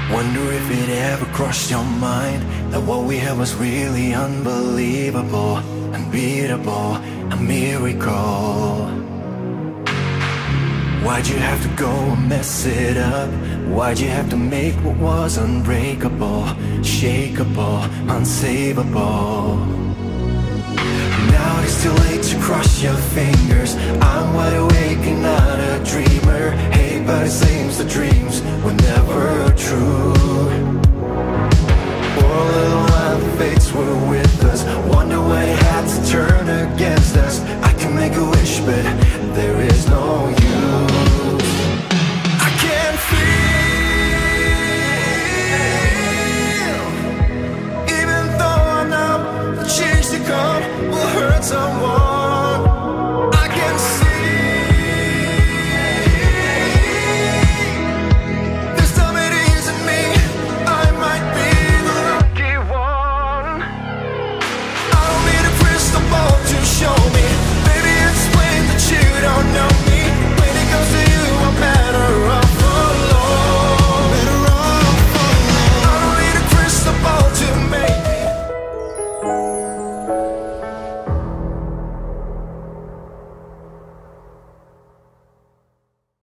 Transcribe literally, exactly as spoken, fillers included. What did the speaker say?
Wonder if it ever crossed your mind that what we had was really unbelievable, unbeatable, a miracle. Why'd you have to go and mess it up? Why'd you have to make what was unbreakable, shakeable, unsavable? Now it's too late to cross your fingers. I'm wide awake and not a dreamer.